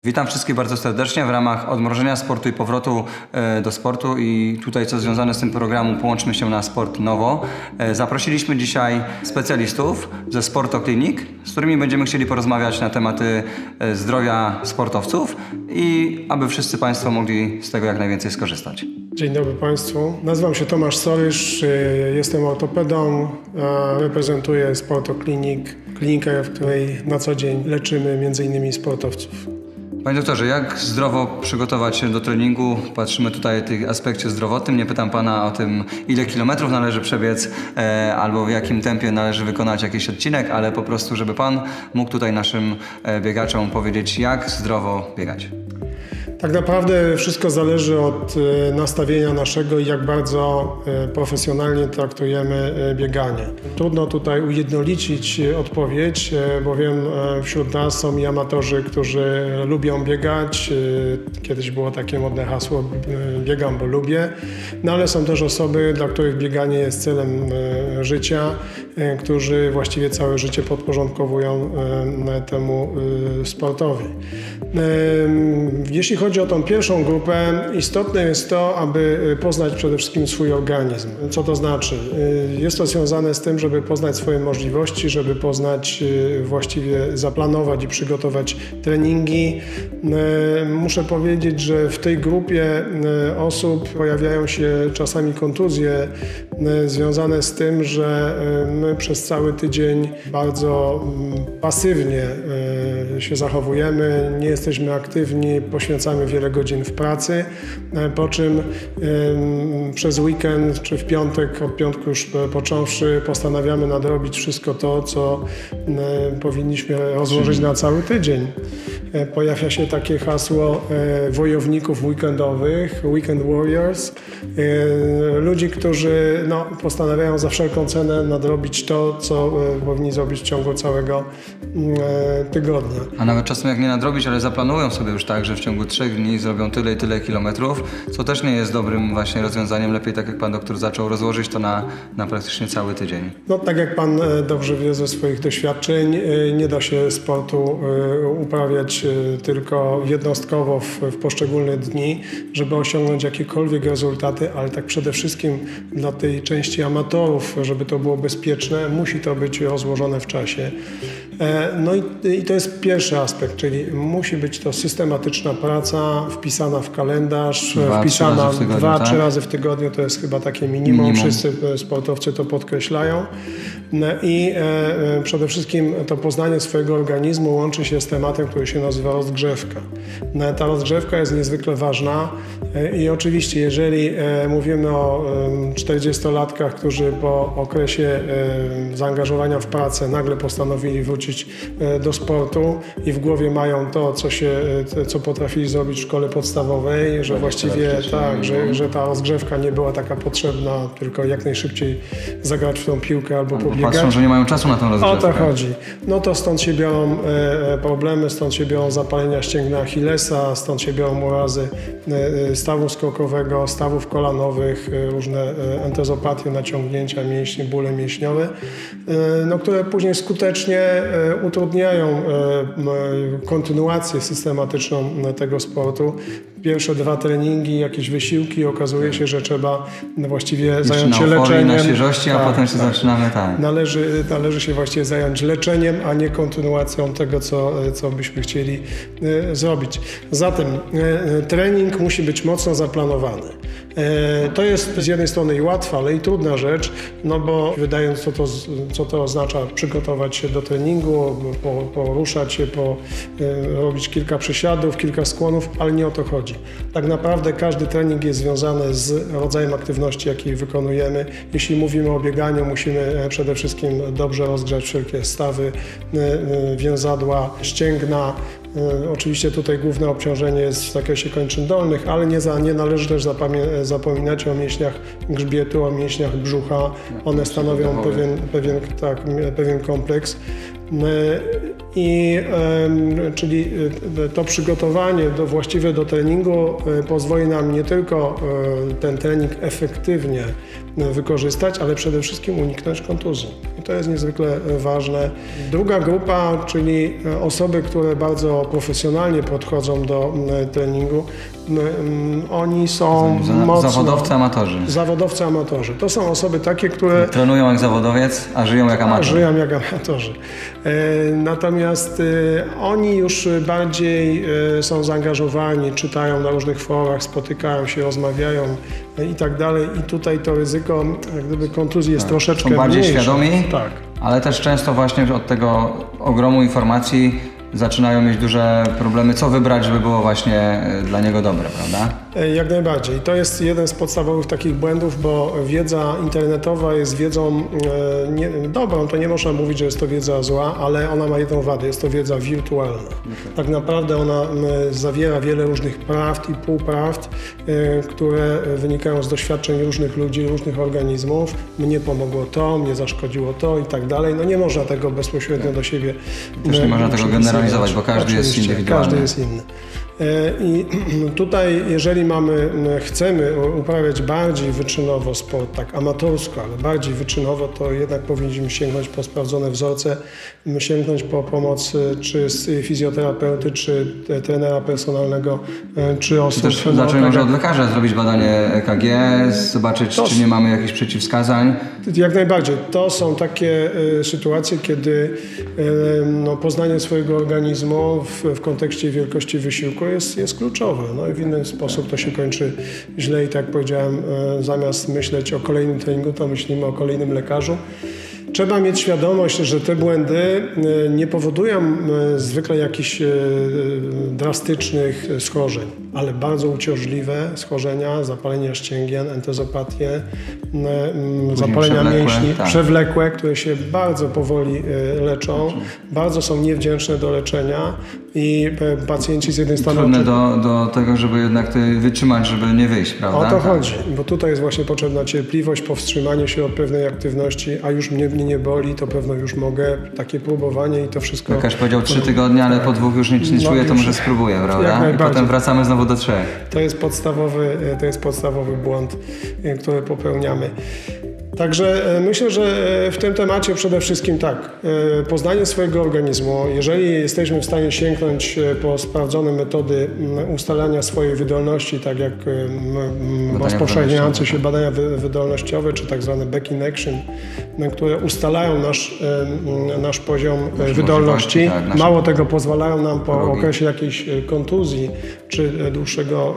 Witam wszystkich bardzo serdecznie w ramach odmrożenia sportu i powrotu do sportu i tutaj co związane z tym programem Połączmy się na sport nowo. Zaprosiliśmy dzisiaj specjalistów ze Sporto Clinic, z którymi będziemy chcieli porozmawiać na tematy zdrowia sportowców i aby wszyscy Państwo mogli z tego jak najwięcej skorzystać. Dzień dobry Państwu. Nazywam się Tomasz Sorysz, jestem ortopedą, reprezentuję Sporto Clinic, klinikę, w której na co dzień leczymy m.in. sportowców. Panie doktorze, jak zdrowo przygotować się do treningu? Patrzymy tutaj w tym aspekcie zdrowotnym. Nie pytam Pana o tym, ile kilometrów należy przebiec albo w jakim tempie należy wykonać jakiś odcinek, ale po prostu, żeby Pan mógł tutaj naszym biegaczom powiedzieć, jak zdrowo biegać. Tak naprawdę wszystko zależy od nastawienia naszego i jak bardzo profesjonalnie traktujemy bieganie. Trudno tutaj ujednolicić odpowiedź, bowiem wśród nas są i amatorzy, którzy lubią biegać. Kiedyś było takie modne hasło biegam, bo lubię. No ale są też osoby, dla których bieganie jest celem życia, którzy właściwie całe życie podporządkowują temu sportowi. Jeśli chodzi o tą pierwszą grupę, istotne jest to, aby poznać przede wszystkim swój organizm. Co to znaczy? Jest to związane z tym, żeby poznać swoje możliwości, żeby poznać, właściwie zaplanować i przygotować treningi. Muszę powiedzieć, że w tej grupie osób pojawiają się czasami kontuzje związane z tym, że my przez cały tydzień bardzo pasywnie się zachowujemy, nie jesteśmy aktywni, poświęcamy wiele godzin w pracy, po czym przez weekend czy w piątek, od piątku już począwszy, postanawiamy nadrobić wszystko to, co powinniśmy rozłożyć na cały tydzień. Pojawia się takie hasło wojowników weekendowych, weekend warriors, ludzi, którzy postanawiają za wszelką cenę nadrobić to, co powinni zrobić w ciągu całego tygodnia. A nawet czasem jak nie nadrobić, ale zaplanują sobie już tak, że w ciągu 3 dni zrobią tyle i tyle kilometrów, co też nie jest dobrym właśnie rozwiązaniem. Lepiej, tak jak Pan doktor zaczął, rozłożyć to na praktycznie cały tydzień. No tak jak Pan dobrze wie ze swoich doświadczeń, nie da się sportu uprawiać tylko jednostkowo w poszczególne dni, żeby osiągnąć jakiekolwiek rezultaty, ale tak przede wszystkim dla tej części amatorów, żeby to było bezpieczne, musi to być rozłożone w czasie. No i to jest pierwszy aspekt, czyli musi być to systematyczna praca, wpisana w kalendarz, wpisana 2-3 razy w tygodniu, to jest chyba takie minimum. Wszyscy sportowcy to podkreślają. I przede wszystkim to poznanie swojego organizmu łączy się z tematem, który się nazywa rozgrzewka. Ta rozgrzewka jest niezwykle ważna i oczywiście jeżeli mówimy o 40-latkach, którzy po okresie zaangażowania w pracę nagle postanowili wrócić do sportu i w głowie mają to, co potrafili zrobić w szkole podstawowej, że właściwie tak, że ta rozgrzewka nie była taka potrzebna, tylko jak najszybciej zagrać w tą piłkę albo pobiegać. Patrzą, że nie mają czasu na tę rozgrzewkę. O to chodzi. No to stąd się biorą problemy, stąd się biorą zapalenia ścięgna Achillesa, stąd się biorą urazy stawu skokowego, stawów kolanowych, różne entezopatie, naciągnięcia mięśni, bóle mięśniowe, które później skutecznie utrudniają kontynuację systematyczną tego sportu. Pierwsze 2 treningi, jakieś wysiłki, okazuje się, że trzeba właściwie zająć się leczeniem. Na świeżości, a potem się zaczynamy tak. Należy się właściwie zająć leczeniem, a nie kontynuacją tego, co byśmy chcieli zrobić. Zatem trening musi być mocno zaplanowany. To jest z jednej strony i łatwa, ale i trudna rzecz, bo wydając co to oznacza przygotować się do treningu, poruszać się, robić kilka przysiadów, kilka skłonów, ale nie o to chodzi. Tak naprawdę każdy trening jest związany z rodzajem aktywności, jakiej wykonujemy. Jeśli mówimy o bieganiu, musimy przede wszystkim dobrze rozgrzać wszelkie stawy, więzadła, ścięgna. Oczywiście tutaj główne obciążenie jest w zakresie kończyn dolnych, ale nie należy też zapominać o mięśniach grzbietu, o mięśniach brzucha. One stanowią pewien kompleks. Czyli to przygotowanie właściwe do treningu pozwoli nam nie tylko ten trening efektywnie wykorzystać, ale przede wszystkim uniknąć kontuzji. I to jest niezwykle ważne. Druga grupa, czyli osoby, które bardzo profesjonalnie podchodzą do treningu, oni są mocno... Zawodowcy amatorzy. To są osoby takie, które... Trenują jak zawodowiec, a żyją jak amatorzy. Żyją jak amatorzy. Natomiast oni już bardziej są zaangażowani, czytają na różnych forach, spotykają się, rozmawiają i tak dalej. I tutaj to ryzyko jak gdyby kontuzji jest troszeczkę są bardziej mniejsze. Świadomi, tak. Ale też często właśnie od tego ogromu informacji zaczynają mieć duże problemy, co wybrać, żeby było właśnie dla niego dobre, prawda? Jak najbardziej. To jest jeden z podstawowych takich błędów, bo wiedza internetowa jest wiedzą dobrą. To nie można mówić, że jest to wiedza zła, ale ona ma jedną wadę. Jest to wiedza wirtualna. Tak naprawdę ona zawiera wiele różnych prawd i półprawd, które wynikają z doświadczeń różnych ludzi, różnych organizmów. Mnie pomogło to, mnie zaszkodziło to i tak dalej. No nie można tego bezpośrednio do siebie... Też nie można tego generalizować, bo każdy jest indywidualny. Każdy jest inny. I tutaj, jeżeli chcemy uprawiać bardziej wyczynowo sport, tak amatorsko, ale bardziej wyczynowo, to jednak powinniśmy sięgnąć po sprawdzone wzorce, sięgnąć po pomoc czy fizjoterapeuty, czy trenera personalnego, czy osób... Też zacząć może od lekarza zrobić badanie EKG, zobaczyć, czy nie mamy jakichś przeciwwskazań. Jak najbardziej. To są takie sytuacje, kiedy poznanie swojego organizmu w kontekście wielkości wysiłku jest kluczowe. No i w inny sposób to się kończy źle i tak jak powiedziałem, zamiast myśleć o kolejnym treningu, to myślimy o kolejnym lekarzu. Trzeba mieć świadomość, że te błędy nie powodują zwykle jakichś drastycznych schorzeń, ale bardzo uciążliwe schorzenia, zapalenia ścięgien, entezopatię, zapalenia mięśni, przewlekłe, które się bardzo powoli leczą, bardzo są niewdzięczne do leczenia i pacjenci z jednej strony... Trudne do tego, żeby jednak wytrzymać, żeby nie wyjść, prawda? O to chodzi, bo tutaj jest właśnie potrzebna cierpliwość, powstrzymanie się od pewnej aktywności, a już mnie nie boli, to pewno już mogę, takie próbowanie i to wszystko... Lekarz powiedział 3 tygodnie, ale po 2 już nic nie czuję, to może spróbuję, prawda? I potem wracamy znowu do 3. To jest podstawowy błąd, który popełniamy. Także myślę, że w tym temacie przede wszystkim tak, poznanie swojego organizmu. Jeżeli jesteśmy w stanie sięgnąć po sprawdzone metody ustalania swojej wydolności, tak jak rozpowszechniające się badania wydolnościowe, czy tak zwane back in action, które ustalają nasz poziom wydolności. Tak, mało tego, pozwalają nam po okresie jakiejś kontuzji, czy dłuższego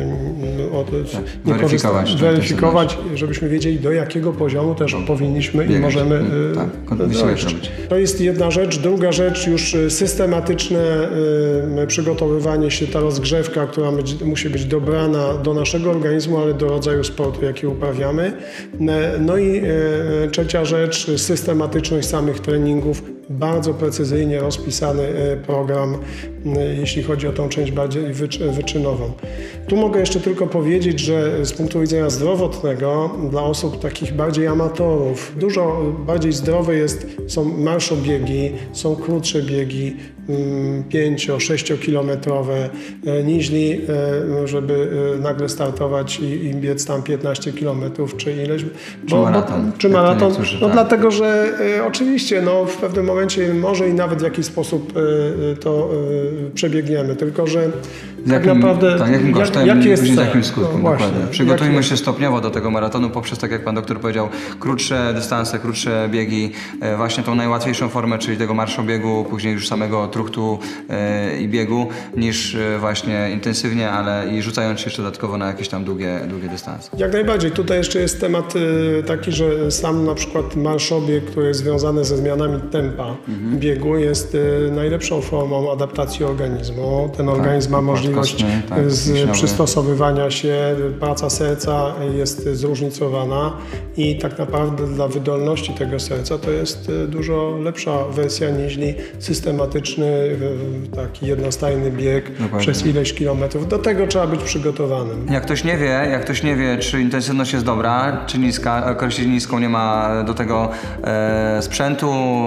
weryfikować, żebyśmy wiedzieli, do jakiego poziomu też powinniśmy i możemy dojść. To jest jedna rzecz. Druga rzecz, już systematyczne przygotowywanie się, ta rozgrzewka, która musi być dobrana do naszego organizmu, ale do rodzaju sportu, jaki uprawiamy. No i trzecia rzecz, systematyczność samych treningów, bardzo precyzyjnie rozpisany program, jeśli chodzi o tą część bardziej wyczynową. Tu mogę jeszcze tylko powiedzieć, że z punktu widzenia zdrowotnego dla osób takich bardziej amatorów dużo bardziej zdrowe są marszobiegi, są krótsze biegi, 5-6 kilometrowe, niźli, żeby nagle startować i biec tam 15 kilometrów czy ileś. Czy maraton. No dlatego, że oczywiście w pewnym momencie może i nawet w jakiś sposób to przebiegniemy, tylko że naprawdę jakim kosztem, jaki jest cel? Jakim skutkiem, dokładnie. Przygotujmy się stopniowo do tego maratonu poprzez, tak jak pan doktor powiedział, krótsze dystanse, krótsze biegi, właśnie tą najłatwiejszą formę, czyli tego marszobiegu, później już samego truchtu i biegu, niż właśnie intensywnie, ale i rzucając się jeszcze dodatkowo na jakieś tam długie dystanse. Jak najbardziej. Tutaj jeszcze jest temat taki, że sam na przykład marszobieg, który jest związany ze zmianami tempa biegu, jest najlepszą formą adaptacji organizmu. Ten organizm ma możliwość przystosowywania się, praca serca jest zróżnicowana i tak naprawdę dla wydolności tego serca to jest dużo lepsza wersja niż systematyczny, taki jednostajny bieg przez ileś kilometrów. Do tego trzeba być przygotowanym. Jak ktoś nie wie, czy intensywność jest dobra, czy niska, określić niską, nie ma do tego sprzętu, paska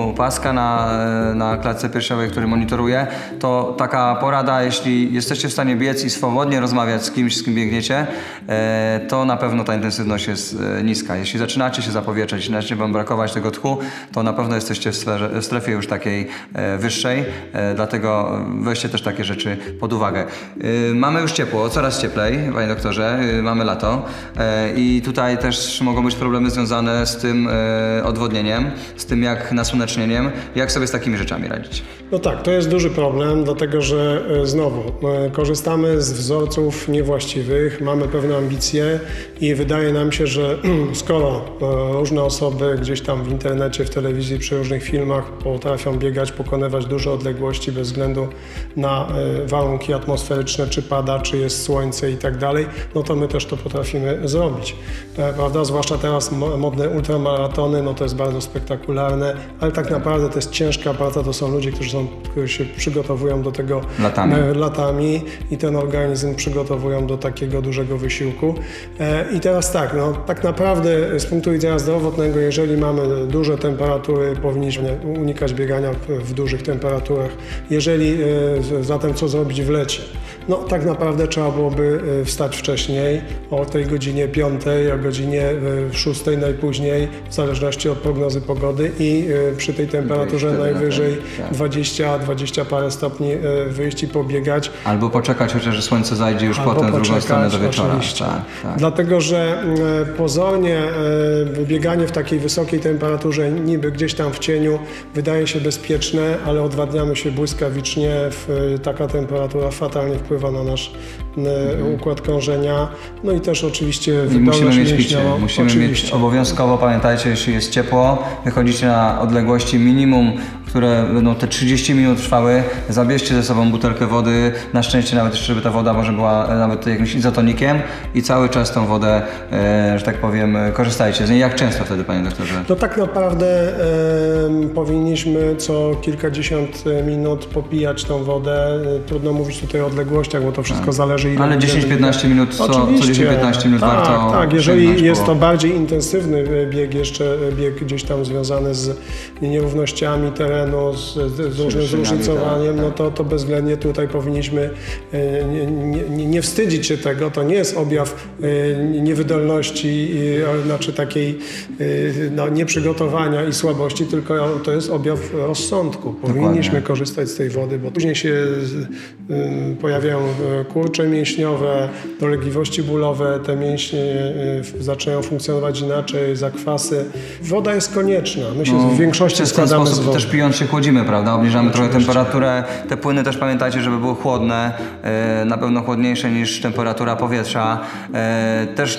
lekarza na klatce piersiowej, który monitoruje, to taka porada, jeśli jesteście w stanie biec i swobodnie rozmawiać z kimś, z kim biegniecie, to na pewno ta intensywność jest niska. Jeśli zaczynacie się zapowietrzać, jeśli zaczyna wam brakować tego tchu, to na pewno jesteście w strefie już takiej wyższej, dlatego weźcie też takie rzeczy pod uwagę. Mamy już ciepło, coraz cieplej, panie doktorze, mamy lato i tutaj też mogą być problemy związane z tym odwodnieniem, z tym jak nasłonecznieniem. Jak sobie z takimi rzeczami radzić? No tak, to jest duży problem, dlatego że znowu korzystamy z wzorców niewłaściwych, mamy pewne ambicje i wydaje nam się, że skoro różne osoby gdzieś tam w internecie, w telewizji, przy różnych filmach potrafią biegać, pokonywać duże odległości bez względu na warunki atmosferyczne, czy pada, czy jest słońce i tak dalej, no to my też to potrafimy zrobić. Prawda? Zwłaszcza teraz modne ultramaratony, no to jest bardzo spektakularne, ale tak naprawdę to jest ciężka praca, to są ludzie, którzy się przygotowują do tego latami i ten organizm przygotowują do takiego dużego wysiłku. I teraz tak, no tak naprawdę z punktu widzenia zdrowotnego, jeżeli mamy duże temperatury, powinniśmy unikać biegania w dużych temperaturach. Jeżeli zatem co zrobić w lecie? No tak naprawdę trzeba byłoby wstać wcześniej, o tej godzinie 5, o godzinie 6 najpóźniej, w zależności od prognozy pogody i przy tej temperaturze najwyżej 20 parę stopni wyjść i pobiegać. Albo poczekać chociaż, że słońce zajdzie już potem w drugą stronę do wieczora. Tak. Dlatego, że pozornie bieganie w takiej wysokiej temperaturze, niby gdzieś tam w cieniu, wydaje się bezpieczne, ale odwadniamy się błyskawicznie. Taka temperatura fatalnie wpływa na nasz układ krążenia. No i też oczywiście musimy mieć picie. Musimy mieć obowiązkowo, pamiętajcie, jeśli jest ciepło, wychodzicie na odległości minimum, które będą te 30 minut trwały, zabierzcie ze sobą butelkę wody, na szczęście nawet jeszcze, żeby ta woda może była nawet jakimś izotonikiem i cały czas tą wodę, że tak powiem, korzystajcie z niej. Jak często wtedy, panie doktorze? No tak naprawdę powinniśmy co kilkadziesiąt minut popijać tą wodę. Trudno mówić tutaj o odległościach, bo to wszystko zależy ile... Ale 10-15 minut, co 10-15 minut warto... Tak, jeżeli jest to bardziej intensywny bieg, jeszcze bieg gdzieś tam związany z nierównościami terenu, z różnym zróżnicowaniem, no to bezwzględnie tutaj powinniśmy nie wstydzić się tego. To nie jest objaw niewydolności, znaczy takiej nieprzygotowania i słabości, tylko to jest objaw rozsądku. Powinniśmy korzystać z tej wody, bo później się pojawiają kurcze mięśniowe, dolegliwości bólowe, te mięśnie zaczynają funkcjonować inaczej, zakwasy. Woda jest konieczna. My się w większości składamy z wody. Też pijąc się chłodzimy, prawda? Obniżamy trochę temperaturę. Te płyny też pamiętajcie, żeby były chłodne, na pewno chłodniejsze niż temperatura powietrza. Też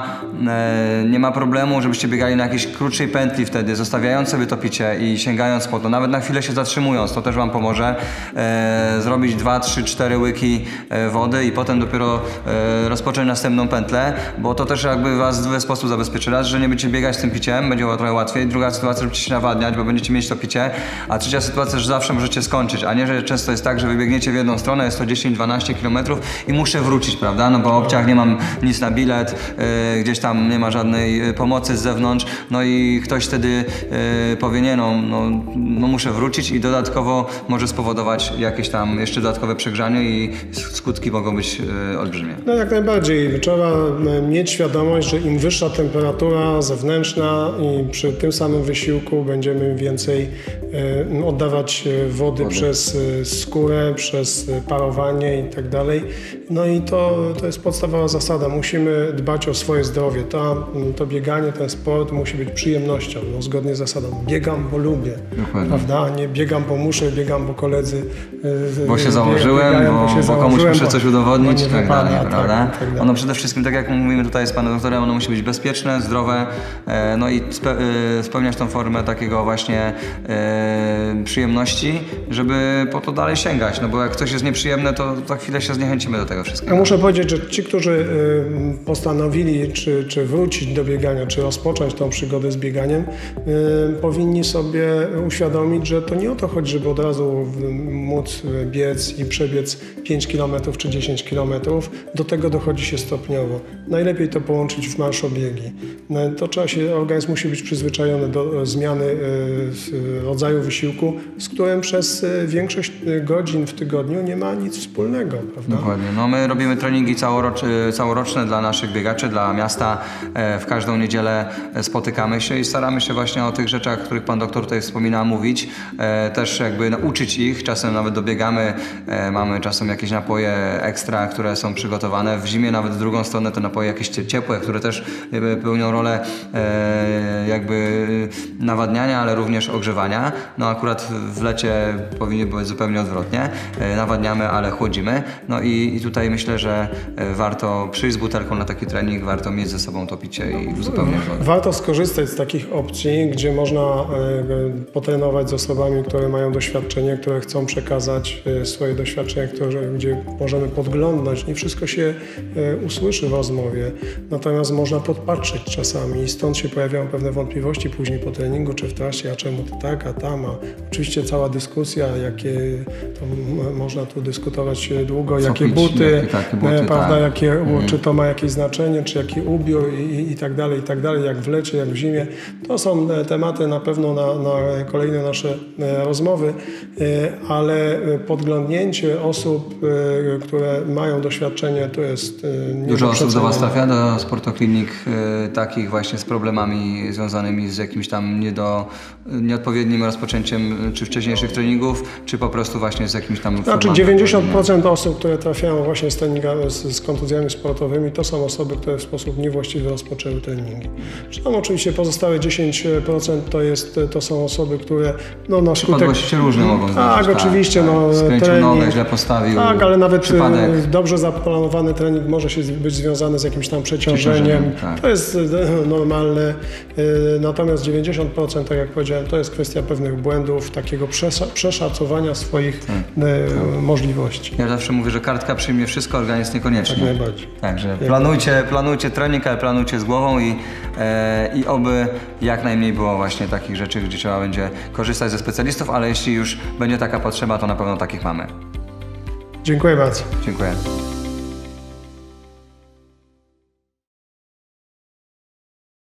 nie ma problemu, żebyście biegali na jakiejś krótszej pętli wtedy, zostawiając sobie to picie i sięgając po to, nawet na chwilę się zatrzymując, to też wam pomoże. Zrobić 2, 3, 4 łyki wody i potem dopiero rozpocząć następną pętlę, bo to też jakby was w dwie sposób zabezpieczy. Raz, że nie będziecie biegać z tym piciem, będzie trochę łatwiej. Druga sytuacja, że będziecie się nawadniać, bo będziecie mieć to picie. A trzecia sytuacja, że zawsze możecie skończyć, a nie, że często jest tak, że wybiegniecie w jedną stronę, jest to 10-12 km i muszę wrócić, prawda? No bo w Obciach nie mam nic na bilet, gdzieś tam nie ma żadnej pomocy z zewnątrz, no i ktoś wtedy powie, nie no muszę wrócić i dodatkowo może spowodować jakieś tam jeszcze dodatkowe przegrzanie i skutki mogą być olbrzymie. No jak najbardziej. Trzeba mieć świadomość, że im wyższa temperatura zewnętrzna i przy tym samym wysiłku będziemy więcej oddawać wody przez skórę, przez parowanie i tak dalej. No i to jest podstawowa zasada. Musimy dbać o swoje zdrowie. To bieganie, ten sport musi być przyjemnością, zgodnie z zasadą. Biegam, bo lubię. Dokładnie. Prawda? Nie biegam, bo muszę, biegam, bo koledzy... Bo się założyłem, bo komuś muszę coś udowodnić i tak dalej, prawda? Tak ono przede wszystkim, tak jak mówimy tutaj z panem doktorem, ono musi być bezpieczne, zdrowe, no i spełniać tą formę takiego właśnie przyjemności, żeby po to dalej sięgać, no bo jak coś jest nieprzyjemne, to za chwilę się zniechęcimy do tego wszystkiego. Ja muszę powiedzieć, że ci, którzy postanowili czy wrócić do biegania, czy rozpocząć tą przygodę z bieganiem, powinni sobie uświadomić, że to nie o to chodzi, żeby od razu móc biec i przebiec 5 km czy 10 km. Do tego dochodzi się stopniowo. Najlepiej to połączyć w marszobiegi. To organizm musi być przyzwyczajony do zmiany rodzaju wysiłku. wysiłku, z którym przez większość godzin w tygodniu nie ma nic wspólnego, prawda? Dokładnie. No my robimy treningi całoroczne dla naszych biegaczy, dla miasta. W każdą niedzielę spotykamy się i staramy się właśnie o tych rzeczach, o których pan doktor tutaj wspomina, mówić. Też jakby nauczyć ich. Czasem nawet dobiegamy, mamy czasem jakieś napoje ekstra, które są przygotowane. W zimie nawet w drugą stronę te napoje jakieś ciepłe, które też pełnią rolę jakby nawadniania, ale również ogrzewania. No akurat w lecie powinien być zupełnie odwrotnie. Nawadniamy, ale chłodzimy. No i tutaj myślę, że warto przyjść z butelką na taki trening, warto mieć ze sobą to picie i uzupełniać wodę. Warto skorzystać z takich opcji, gdzie można potrenować z osobami, które mają doświadczenie, które chcą przekazać swoje doświadczenia, gdzie możemy podglądnąć. Nie wszystko się usłyszy w rozmowie, natomiast można podpatrzeć czasami i stąd się pojawiają pewne wątpliwości później po treningu czy w trakcie, a czemu to tak, a tam, a oczywiście cała dyskusja, jakie to można tu dyskutować długo, jakie buty, prawda, tak. czy to ma jakieś znaczenie, czy jaki ubiór i tak dalej, jak w lecie, jak w zimie. To są tematy na pewno na kolejne nasze rozmowy, ale podglądnięcie osób, które mają doświadczenie, to jest Dużo osób do Was trafia, do Sportoklinik, takich właśnie z problemami związanymi z jakimś tam nieodpowiednim rozpoczęciem czy wcześniejszych treningów, czy po prostu właśnie z jakimś tam... Znaczy 90% osób, które trafiają właśnie z treningami, z kontuzjami sportowymi, to są osoby, które w sposób niewłaściwy rozpoczęły treningi. Tam oczywiście pozostałe 10% to są osoby, które na skutek... Przypadłości się różne mogą zdarzyć. Tak, oczywiście. Tak. Skręcił nogę, źle postawił. Tak, ale nawet przypadek. dobrze zaplanowany trening może być związany z jakimś tam przeciążeniem. Tak. To jest normalne. Natomiast 90%, tak jak powiedziałem, to jest kwestia pewnych błędów, takiego przeszacowania swoich możliwości. Ja zawsze mówię, że kartka przyjmie wszystko, organizm niekoniecznie. Tak najbardziej. Także planujcie trening, ale planujcie z głową i oby jak najmniej było właśnie takich rzeczy, gdzie trzeba będzie korzystać ze specjalistów, ale jeśli już będzie taka potrzeba, to na pewno takich mamy. Dziękuję bardzo. Dziękuję.